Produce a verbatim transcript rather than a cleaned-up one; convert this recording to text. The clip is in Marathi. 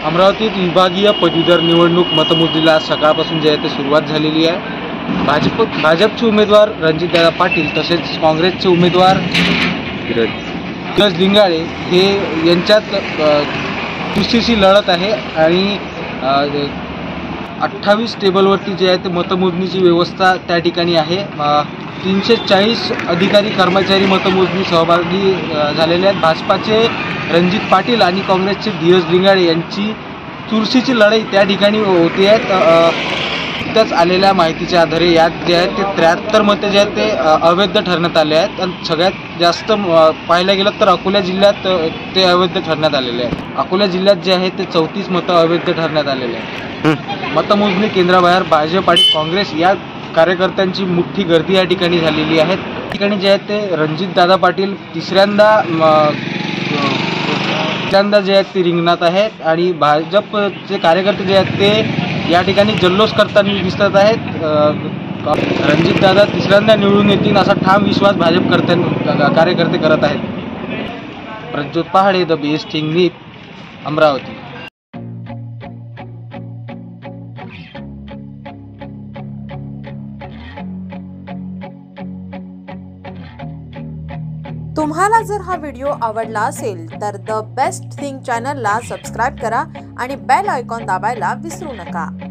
अमरावतीत विभागीय पदवीधर निवडणूक मतमोजणीला सकाळपासून जे आहे ते सुरुवात झालेली आहे। भाजप भाजपचे उमेदवार रणजितदादा पाटील तसेच काँग्रेसचे उमेदवार धीरज लिंगाळे हे यांच्यात कुस्तीची लढत आहे आणि अठ्ठावीस टेबलवरती जे आहे ते मतमोजणीची व्यवस्था त्या ठिकाणी आहे। तीनशे चाळीस अधिकारी कर्मचारी मतमोजणी सहभागी झालेले आहेत। भाजपाचे रणजित पाटील आणि काँग्रेसचे धीरज लिंगाळे यांची चुरशीची लढाई त्या ठिकाणी होते आहे। त्याच आलेल्या माहितीच्या आधारे यात जे आहे ते त्र्याहत्तर मते जे आहेत ते अवैध ठरण्यात आले आहेत आणि सगळ्यात जास्त पाहायला गेलं तर अकोला जिल्ह्यात ते अवैध ठरण्यात आलेले आहे। अकोला जिल्ह्यात जे आहे ते चौतीस मतं अवैध ठरण्यात आलेले आहेत। मतमोजणी केंद्राबाहेर भाजप आणि काँग्रेस या कार्यकर्त्यांची मोठी गर्दी या ठिकाणी झालेली आहे। ठिकाणी जे आहे ते रणजितदादा पाटील तिसऱ्यांदा तिसऱ्यांदा जे आहेत ते रिंगणात आहेत आणि भाजपचे कार्यकर्ते जे आहेत ते या ठिकाणी जल्लोष करताना दिसत आहेत। रणजितदादा तिसऱ्यांदा निवडून येतील असा ठाम विश्वास भाजप कर्त्यां कार्यकर्ते करत आहेत। Prajyot Pahade, the best news, Amravati. तुम्हाला जर हा व्हिडिओ आवडला असेल तर द बेस्ट थिंग चॅनलला सबस्क्राइब करा आणि बेल आयकॉन दाबायला विसरू नका।